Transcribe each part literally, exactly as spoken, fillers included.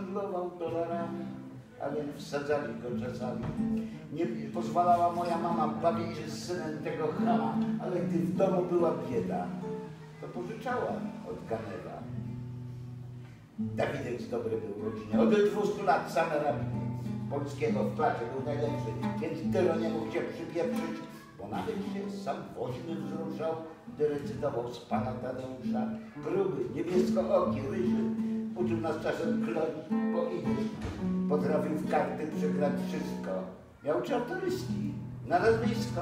handlował dolarami, a więc wsadzali go czasami. Nie pozwalała moja mama bawić się z synem tego chama, ale gdy w domu była bieda, to pożyczała od Ganewa. Dawidek z dobry był w rodzinie. Od dwustu lat same rabiny polskiego w klasie był najlepszy, więc tylo nie mógł się przypieprzyć, bo nawet się sam woźny wzruszał, gdy recytował z pana Tadeusza. Gruby, niebieskooki, ryży, uczył nas czasem klonić po idysz. Potrafił w karty przegrać wszystko. Miał czartoryski na nazwisko.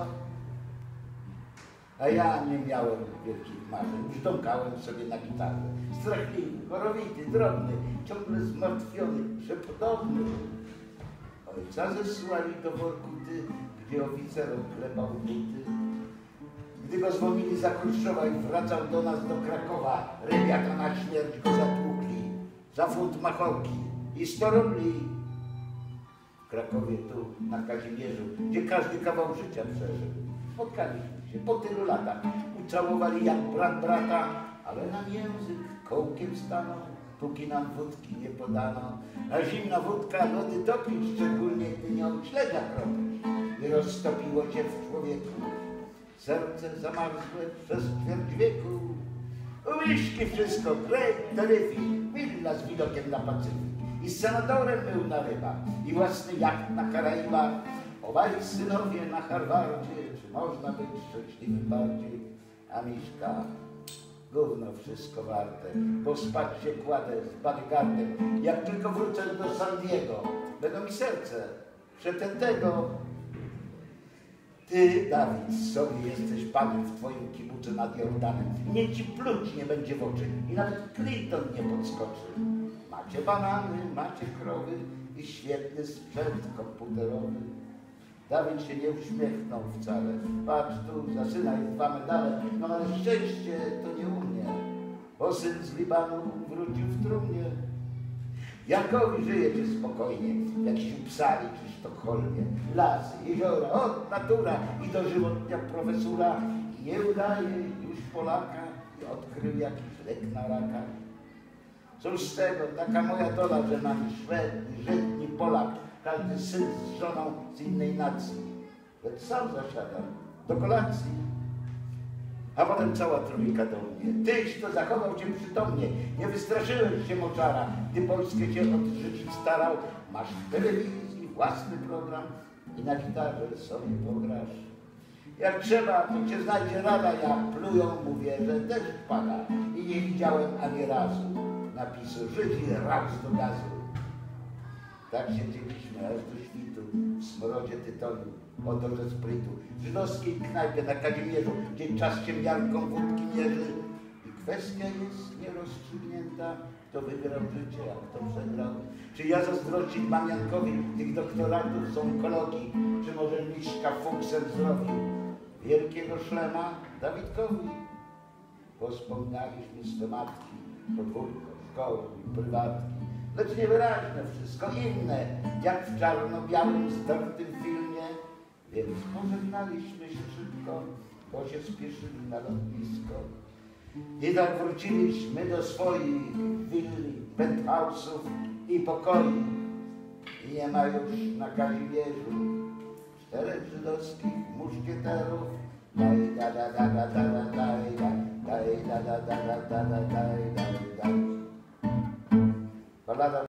A ja nie miałem wielkich marzeń. Brzdąkałem sobie na gitarze. Strachliwy, chorowity, drobny, ciągle zmartwiony, przepodobny. Ojca zesłali do Workuty, gdzie oficer odklepał buty. Gdy go zwolnili za Chruszczowa i wracał do nas do Krakowa, rybiaka na śmierć go zatłukli. Za funt machorki i sto rubli. W Krakowie, tu, na Kazimierzu, gdzie każdy kawał życia przeżył. Spotkaliśmy się po tylu latach, ucałowali jak brat brata, ale nam język kołkiem stanął, póki nam wódki nie podano. A zimna wódka lody topić, szczególnie gdy nią śledzia kropić. I roztopiło się w człowieku serce zamarzłe przez ćwierć wieku. U Miśki wszystko, Great Taryfi, willa z widokiem na Pacyfik. I z senatorem był na rybach, i własny jacht na Karaibach. Obaj synowie na Harvardzie, czy można być szczęśliwym bardziej? A Miśka, gówno wszystko warte, bo spać się kładę z bodyguardem. Jak tylko wrócę do San Diego, będą mi serce przetętego. Ty, Dawid, sobie jesteś panem w twoim kibucu nad Jordanem. Nie ci pluć nie będzie w oczy i nawet Clinton nie podskoczy. Macie banany, macie krowy i świetny sprzęt komputerowy. Dawid się nie uśmiechnął wcale. Patrz tu, za syna jest dwa medale, no ale szczęście to nie u mnie, bo syn z Libanu wrócił w trumnie. Jankowi żyjecie spokojnie, jak się psali czy w Sztokholmie. Lasy, jeziora, od natura i dożywotnia profesura. I nie udaje już Polaka i odkrył jakiś lek na raka. Cóż z tego, taka moja dola, że nam Szwed, Żydni, Polak, każdy syn z żoną z innej nacji. Lecz sam zasiadam do kolacji. A potem cała trójka do mnie. Tyś, to zachował cię przytomnie, nie wystraszyłeś się moczara, gdy Polskę cię odrzucić starał. Masz w telewizji własny program i na gitarze sobie pograsz. Jak trzeba, to cię znajdzie rada, ja plują, mówię, że deszcz pada i nie widziałem ani razu napisu Żydzi raz do gazu. Tak siedzieliśmy aż do świtu w smrodzie tytoniu, odorze sprytu, w żydowskiej knajpie na Kazimierzu, gdzie czas się miarką wódki mierzy. I kwestia jest nierozstrzygnięta, kto wygrał życie, a kto przegrał. Czy ja zazdrościć mam Jankowi tych doktorantów z onkologii, czy może Miśka fuksem zrobił wielkiego szlema Dawidkowi? Bo wspomnialiśmy swe matki, podwórko, szkoły i prywatki. Lecz niewyraźne wszystko inne, jak w czarno-białym zdartym filmie. Więc pożegnaliśmy się szybko, bo się spieszyli na lotnisko. I tak wróciliśmy do swoich willi, penthouse'ów i pokoi. I nie ma już na Kazimierzu czterech żydowskich muszkieterów. Daj da da da da da da daj da daj da da da da da da daj daj daj. Balada